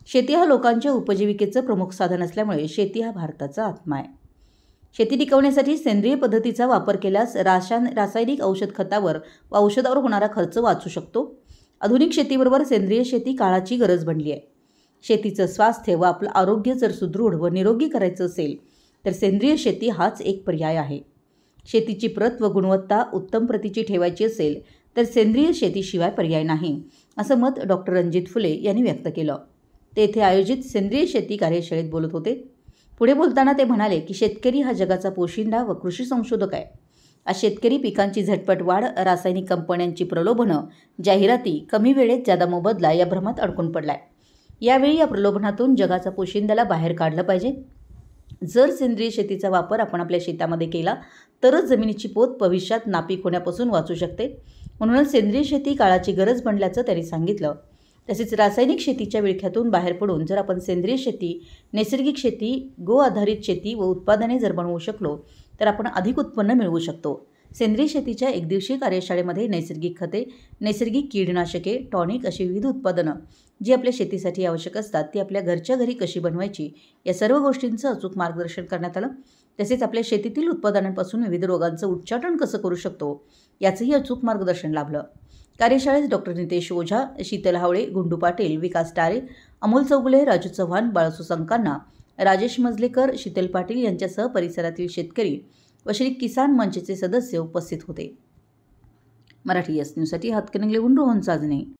शेती हा लोकांच्या उपजीविकेचं प्रमुख साधन असल्यामुळे शेती हा भारताचा आत्मा आहे. शेती टिकवण्यासाठी सेंद्रिय पद्धतीचा वापर केल्यास रासायनिक औषध खतावर व औषधावर होणारा खर्च वाचू शकतो. आधुनिक शेतीबरोबर सेंद्रिय शेती काळाची गरज बनली आहे. शेतीचं स्वास्थ्य व आपलं आरोग्य जर सुदृढ व निरोगी करायचं असेल तर सेंद्रिय शेती हाच एक पर्याय आहे. शेतीची प्रत व गुणवत्ता उत्तम प्रतीची ठेवायची असेल तर सेंद्रिय शेतीशिवाय पर्याय नाही, असं मत डॉक्टर रणजित फुले यांनी व्यक्त केलं. ते येथे आयोजित सेंद्रिय शेती कार्यशाळेत बोलत होते. पुढे बोलताना ते म्हणाले की शेतकरी हा जगाचा पोशिंदा व कृषी संशोधक आहे. आज शेतकरी पिकांची झटपट वाढ, रासायनिक कंपन्यांची प्रलोभनं, जाहिराती, कमी वेळेत जादा मोबदला या भ्रमात अडकून पडलाय. यावेळी या प्रलोभनातून जगाचा पोशिंद्याला बाहेर काढलं पाहिजे. जर सेंद्रिय शेतीचा वापर आपण आपल्या शेतामध्ये केला तरच जमिनीची पोत भविष्यात नापीक होण्यापासून वाचू शकते. म्हणूनच सेंद्रिय शेती काळाची गरज बनल्याचं त्यांनी सांगितलं. तसेच रासायनिक शेतीच्या विळख्यातून बाहेर पडून जर आपण सेंद्रिय शेती, नैसर्गिक शेती, गो आधारित शेती व उत्पादने जर बनवू शकलो तर आपण अधिक उत्पन्न मिळवू शकतो. सेंद्रिय शेतीच्या एकदिवसीय कार्यशाळेमध्ये नैसर्गिक खते, नैसर्गिक कीडनाशके, टॉनिक अशी विविध उत्पादनं जी आपल्या शेतीसाठी आवश्यक असतात ती आपल्या घरच्या घरी कशी बनवायची या सर्व गोष्टींचं अचूक मार्गदर्शन करण्यात आलं. तसेच आपल्या शेतीतील उत्पादनांपासून विविध रोगांचं उच्चाटन कसं करू शकतो याचंही अचूक मार्गदर्शन लाभलं. कार्यशाळेत डॉक्टर नितेश ओझा, शीतल हावळे, गुंडू पाटील, विकास टारे, अमोल चौगुले, राजू चव्हाण, बाळासू संकांना, राजेश मजलेकर, शीतल पाटील यांच्यासह परिसरातील शेतकरी व श्री किसान मंचचे सदस्य उपस्थित होते. मराठी एस न्यूजसाठी हातकणंगलेहून रोहन चाजणे.